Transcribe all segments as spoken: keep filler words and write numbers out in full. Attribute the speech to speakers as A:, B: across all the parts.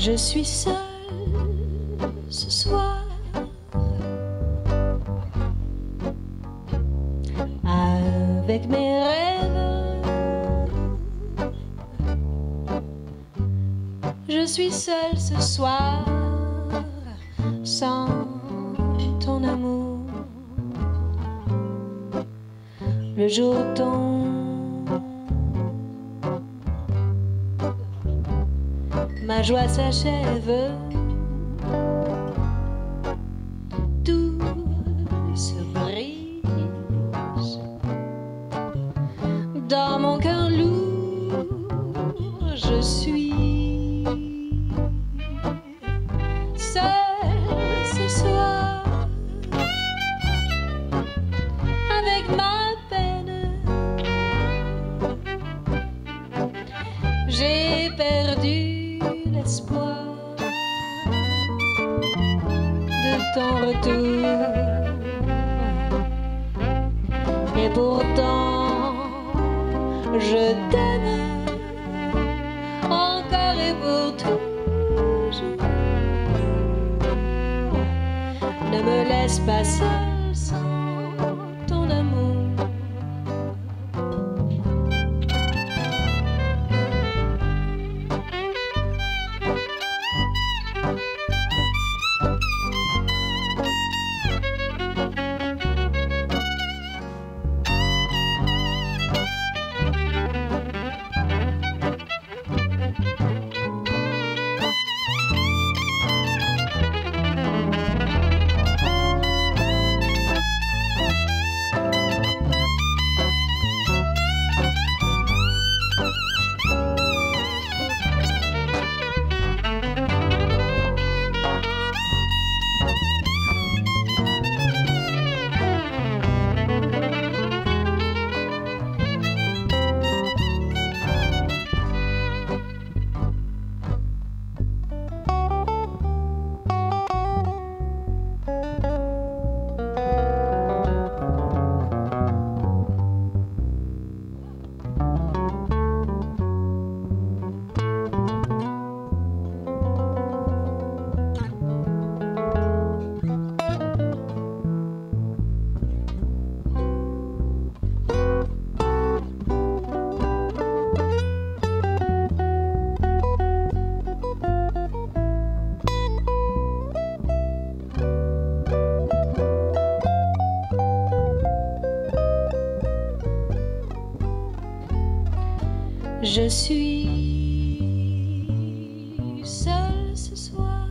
A: Je suis seule ce soir, avec mes rêves. Je suis seule ce soir, sans ton amour. Le jour tombe, ma joie s'achève, tout se brise. Dans mon cœur lourd, je suis seule ce soir, avec ma peine. J'ai perdu l'espoir de ton retour, et pourtant je t'aime encore et pour toujours. Ne me laisse pas seule sans ton amour. Je suis seule ce soir,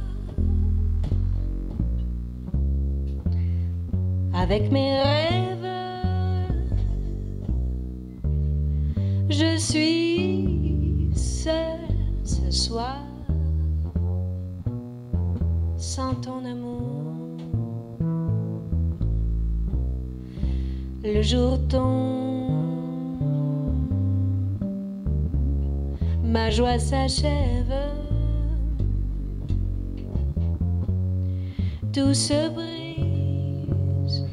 A: avec mes rêves. Je suis seule ce soir, sans ton amour. Le jour tombe, ma joie s'achève, tout se brise.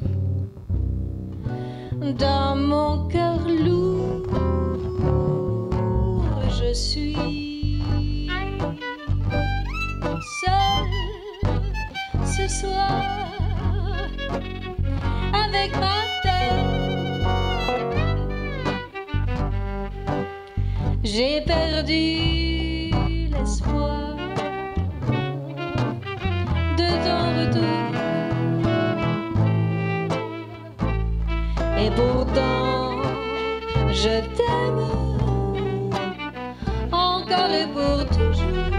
A: Dans mon cœur lourd, je suis seule ce soir, avec ma tête. J'ai perdu l'espoir de ton retour, et pourtant je t'aime encore et pour toujours.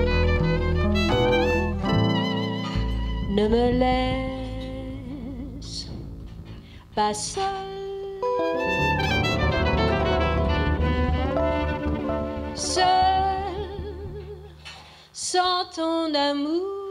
A: Ne me laisse pas seule, seul, sans ton amour.